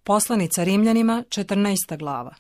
Poslanica Rimljanima, 14. glava.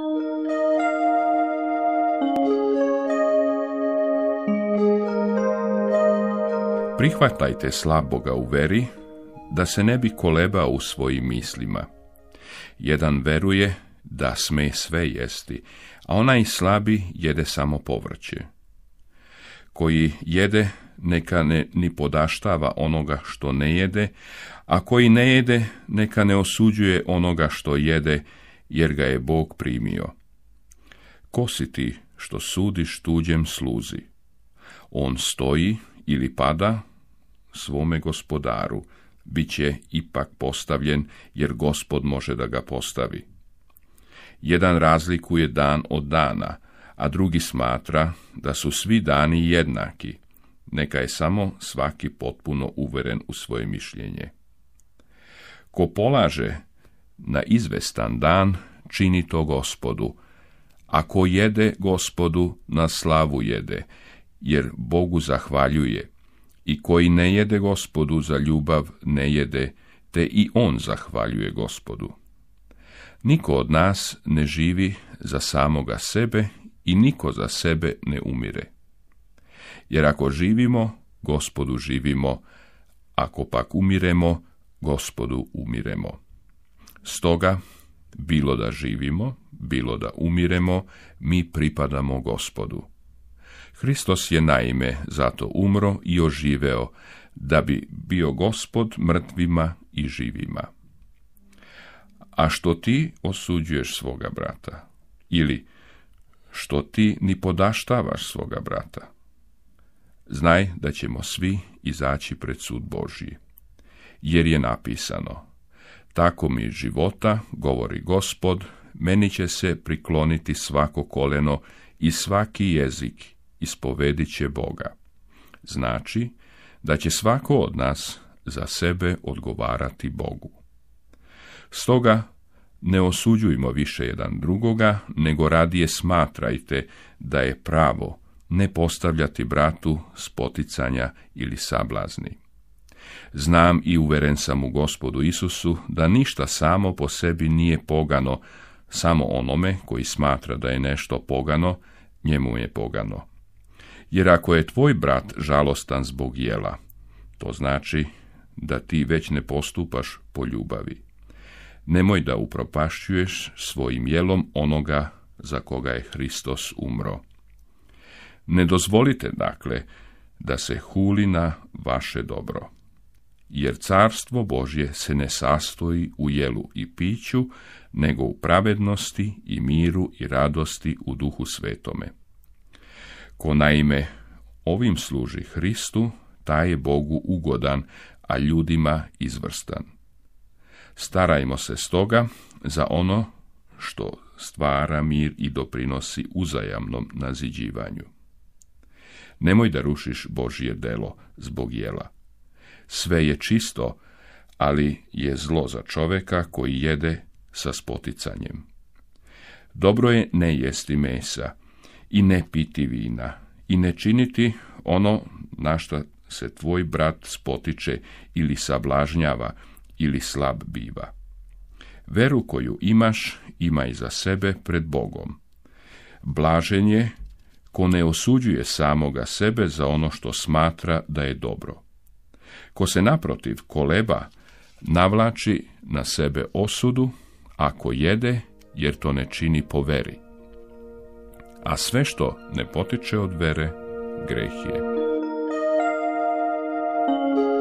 Prihvatajte slaboga u veri, da se ne bi kolebao u svojim mislima. Jedan veruje da sme sve jesti, a onaj slabi jede samo povrće. Koji jede, neka ne ni podaštava onoga što ne jede, a koji ne jede, neka ne osuđuje onoga što jede, jer ga je Bog primio. Ko si ti što sudiš tuđem sluzi? On stoji ili pada svome gospodaru, bit će ipak postavljen, jer Gospod može da ga postavi. Jedan razlikuje dan od dana, a drugi smatra da su svi dani jednaki. Neka je samo svaki potpuno uveren u svoje mišljenje. Ko polaže na izvestan dan, čini to Gospodu, a ko jede Gospodu, na slavu jede, jer Bogu zahvaljuje. I koji ne jede Gospodu za ljubav ne jede, te i on zahvaljuje Gospodu. Niko od nas ne živi za samoga sebe i niko za sebe ne umire. Jer ako živimo, Gospodu živimo, ako pak umiremo, Gospodu umiremo. Stoga, bilo da živimo, bilo da umiremo, mi pripadamo Gospodu. Hristos je naime zato umro i oživeo, da bi bio Gospod mrtvima i živima. A što ti osuđuješ svoga brata? Ili što ti ni podaštavaš svoga brata? Znaj da ćemo svi izaći pred sud Božji. Jer je napisano: tako mi života, govori Gospod, meni će se prikloniti svako koleno i svaki jezik ispovedit će Boga. Znači, da će svako od nas za sebe odgovarati Bogu. Stoga, ne osuđujmo više jedan drugoga, nego radije smatrajte da je pravo ne postavljati bratu spoticanja ili sablazni. Znam i uveren sam u Gospodu Isusu da ništa samo po sebi nije pogano, samo onome koji smatra da je nešto pogano, njemu je pogano. Jer ako je tvoj brat žalostan zbog jela, to znači da ti već ne postupaš po ljubavi. Nemoj da upropašćuješ svojim jelom onoga za koga je Hristos umro. Ne dozvolite, dakle, da se huli na vaše dobro. Jer carstvo Božje se ne sastoji u jelu i piću, nego u pravednosti i miru i radosti u Duhu Svetome. Ko naime ovim služi Hristu, taj je Bogu ugodan, a ljudima izvrstan. Starajmo se stoga za ono što stvara mir i doprinosi uzajamnom naziđivanju. Nemoj da rušiš Božje delo zbog jela. Sve je čisto, ali je zlo za čoveka koji jede sa spoticanjem. Dobro je ne jesti mesa i ne piti vina i ne činiti ono na što se tvoj brat spotiče ili sablažnjava ili slab biva. Veru koju imaš, imaj za sebe pred Bogom. Blažen je ko ne osuđuje samoga sebe za ono što smatra da je dobro. Ko se naprotiv koleba, navlači na sebe osudu, ako jede, jer to ne čini po veri. A sve što ne potiče od vere, greh je.